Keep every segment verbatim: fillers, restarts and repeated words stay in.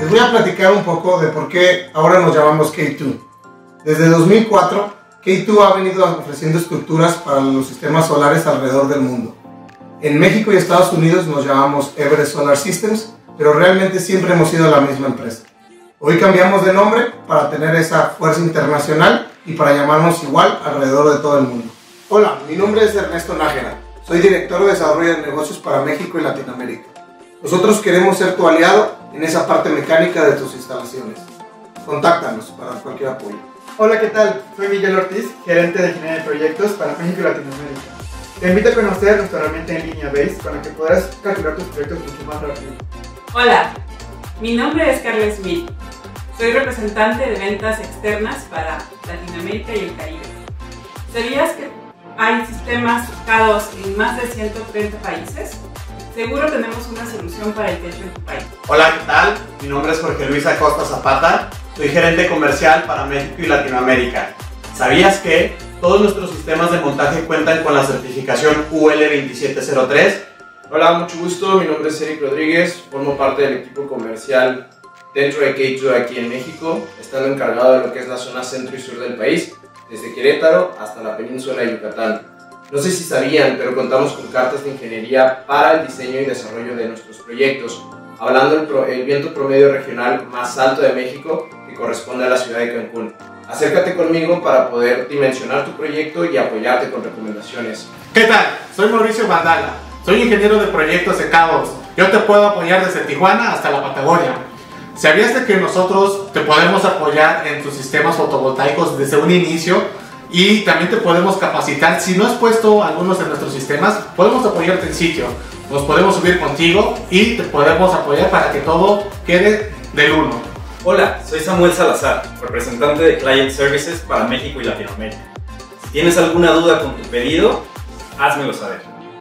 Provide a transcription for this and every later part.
Les voy a platicar un poco de por qué ahora nos llamamos K dos. Desde dos mil cuatro, K dos ha venido ofreciendo estructuras para los sistemas solares alrededor del mundo. En México y Estados Unidos nos llamamos Everest Solar Systems, pero realmente siempre hemos sido la misma empresa. Hoy cambiamos de nombre para tener esa fuerza internacional y para llamarnos igual alrededor de todo el mundo. Hola, mi nombre es Ernesto Nájera. Soy director de desarrollo de negocios para México y Latinoamérica. Nosotros queremos ser tu aliado en esa parte mecánica de tus instalaciones. Contáctanos para cualquier apoyo. Hola, ¿qué tal? Soy Miguel Ortiz, gerente de ingeniería de proyectos para México y Latinoamérica. Te invito a conocer nuestra herramienta en línea Base con la que podrás calcular tus proyectos mucho más rápido. Hola, mi nombre es Carla Smith. Soy representante de ventas externas para Latinoamérica y el Caribe. ¿Sabías que hay sistemas K dos en más de ciento treinta países? Seguro tenemos una solución para el techo en tu país. Hola, ¿qué tal? Mi nombre es Jorge Luis Acosta Zapata. Soy gerente comercial para México y Latinoamérica. ¿Sabías que todos nuestros sistemas de montaje cuentan con la certificación U L veintisiete cero tres? Hola, mucho gusto. Mi nombre es Eric Rodríguez. Formo parte del equipo comercial dentro de K dos aquí en México, estando encargado de lo que es la zona centro y sur del país, desde Querétaro hasta la península de Yucatán. No sé si sabían, pero contamos con cartas de ingeniería para el diseño y desarrollo de nuestros proyectos, hablando del pro, el viento promedio regional más alto de México, que corresponde a la ciudad de Cancún. Acércate conmigo para poder dimensionar tu proyecto y apoyarte con recomendaciones. ¿Qué tal? Soy Mauricio Vandala, soy ingeniero de proyectos de K dos. Yo te puedo apoyar desde Tijuana hasta la Patagonia. ¿Sabías de que nosotros te podemos apoyar en tus sistemas fotovoltaicos desde un inicio? Y también te podemos capacitar. Si no has puesto algunos de nuestros sistemas, podemos apoyarte en sitio. Nos podemos subir contigo y te podemos apoyar para que todo quede del uno. Hola, soy Samuel Salazar, representante de Client Services para México y Latinoamérica. Si tienes alguna duda con tu pedido, házmelo saber.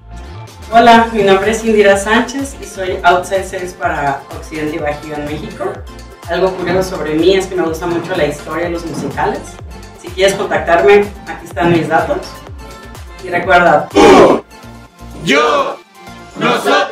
Hola, mi nombre es Indira Sánchez y soy Outside Sales para Occidente y Bajío en México. Algo curioso sobre mí es que me gusta mucho la historia y los musicales. Si quieres contactarme, aquí están mis datos. Y recuerda, yo, nosotros.